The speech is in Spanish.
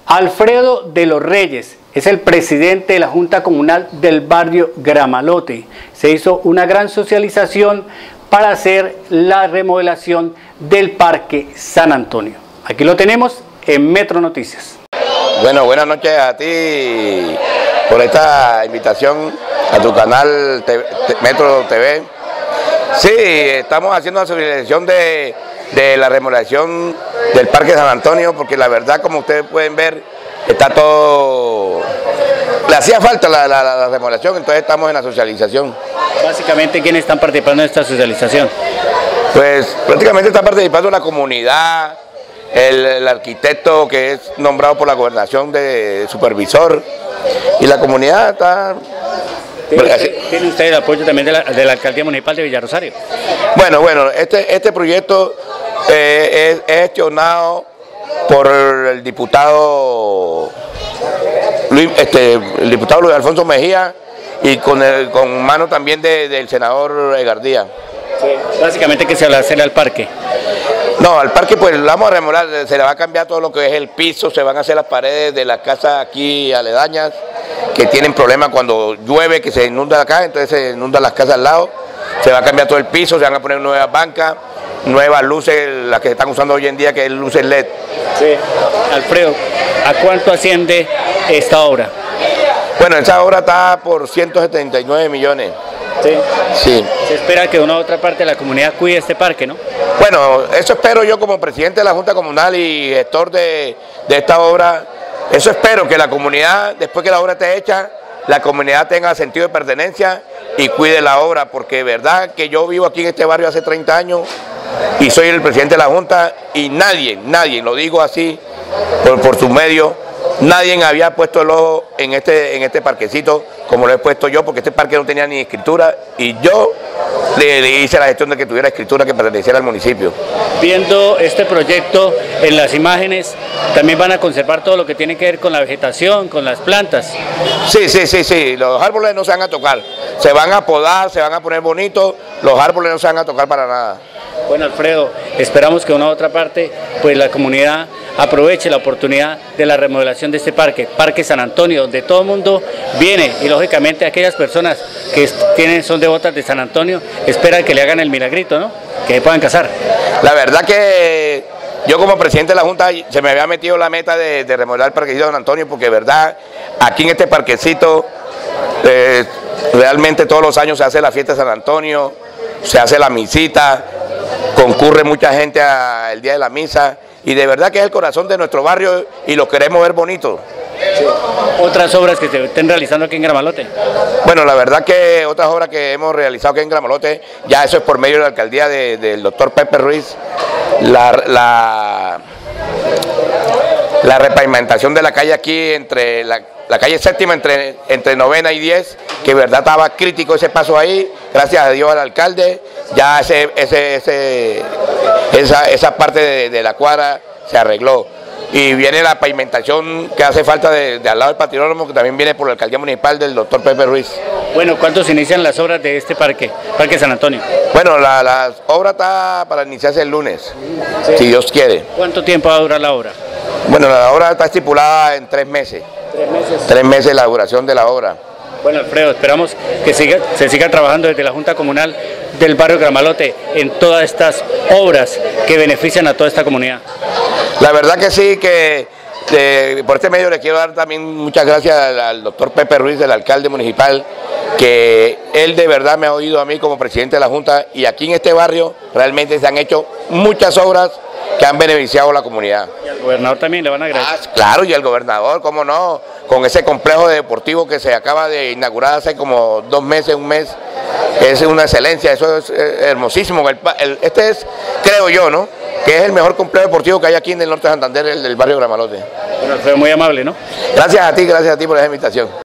Alfredo de los Reyes es el presidente de la Junta Comunal del barrio Gramalote. Se hizo una gran socialización para hacer la remodelación del Parque San Antonio. Aquí lo tenemos en Metro Noticias. Bueno, buenas noches a ti por esta invitación a tu canal Metro TV. Sí, estamos haciendo la socialización de la remodelación del Parque San Antonio, porque la verdad, como ustedes pueden ver, está todo... Le hacía falta la remodelación, entonces estamos en la socialización. Básicamente, ¿quiénes están participando en esta socialización? Pues prácticamente está participando la comunidad, el arquitecto que es nombrado por la gobernación de supervisor, y la comunidad está... ¿Tiene usted el apoyo también de la Alcaldía Municipal de Villarrosario? Bueno, este proyecto es gestionado por el diputado Luis Alfonso Mejía y con mano también del senador Egardía. Sí. Básicamente, ¿qué se va a hacer al parque? No, al parque pues lo vamos a remodelar, se le va a cambiar todo lo que es el piso, se van a hacer las paredes de las casas aquí aledañas, que tienen problemas cuando llueve, que se inunda la casa, entonces se inundan las casas al lado, se va a cambiar todo el piso, se van a poner nuevas bancas, nuevas luces, las que se están usando hoy en día, que es luces LED. Sí. Alfredo, ¿a cuánto asciende esta obra? Bueno, esta obra está por 179 millones. Sí. Sí. Se espera que una u otra parte de la comunidad cuide este parque, ¿no? Bueno, eso espero yo como presidente de la Junta Comunal y gestor de esta obra. Eso espero, que la comunidad, después que la obra esté hecha, la comunidad tenga sentido de pertenencia y cuide la obra, porque de verdad que yo vivo aquí en este barrio hace 30 años y soy el presidente de la Junta y nadie, lo digo así por sus medios, nadie había puesto el ojo en este parquecito como lo he puesto yo, porque este parque no tenía ni escritura y yo le hice la gestión de que tuviera escritura que perteneciera al municipio. Viendo este proyecto en las imágenes, también van a conservar todo lo que tiene que ver con la vegetación, con las plantas. Sí, los árboles no se van a tocar, se van a podar, se van a poner bonitos, los árboles no se van a tocar para nada. Bueno, Alfredo, esperamos que una u otra parte, pues la comunidad aproveche la oportunidad de la remodelación de este Parque San Antonio, donde todo el mundo viene y lógicamente aquellas personas que son devotas de San Antonio esperan que le hagan el milagrito, ¿no? Que se puedan casar. La verdad que yo como presidente de la Junta se me había metido la meta de remodelar el parquecito de San Antonio, porque de verdad aquí en este parquecito realmente todos los años se hace la fiesta de San Antonio, se hace la misita, concurre mucha gente el día de la misa y de verdad que es el corazón de nuestro barrio y lo queremos ver bonito. Sí. ¿Otras obras que se estén realizando aquí en Gramalote? Bueno, la verdad que otras obras que hemos realizado aquí en Gramalote, ya eso es por medio de la alcaldía del doctor Pepe Ruiz, la repavimentación de la calle aquí entre la calle séptima entre novena y 10, que de verdad estaba crítico ese paso ahí, gracias a Dios al alcalde, ya esa parte de la cuadra se arregló. Y viene la pavimentación que hace falta de al lado del patrinódromo, que también viene por la alcaldía municipal del doctor Pepe Ruiz. Bueno, ¿cuándo se inician las obras de este Parque San Antonio? Bueno, la obra está para iniciarse el lunes, sí, si Dios quiere. ¿Cuánto tiempo va a durar la obra? Bueno, la obra está estipulada en 3 meses. 3 meses. 3 meses la duración de la obra. Bueno, Alfredo, esperamos que se siga trabajando desde la Junta Comunal del barrio Gramalote en todas estas obras que benefician a toda esta comunidad. La verdad que sí, que por este medio le quiero dar también muchas gracias al doctor Pepe Ruiz, el alcalde municipal, que él de verdad me ha oído a mí como presidente de la Junta, y aquí en este barrio realmente se han hecho muchas obras que han beneficiado a la comunidad. ¿Y al gobernador también le van a agradecer? Claro, y al gobernador, cómo no, con ese complejo deportivo que se acaba de inaugurar hace como 2 meses, 1 mes, es una excelencia, eso es hermosísimo. Este es, creo yo, ¿no?, que es el mejor complejo deportivo que hay aquí en el norte de Santander, el del barrio Gramalote. Bueno, fue muy amable, ¿no? Gracias a ti por esa invitación.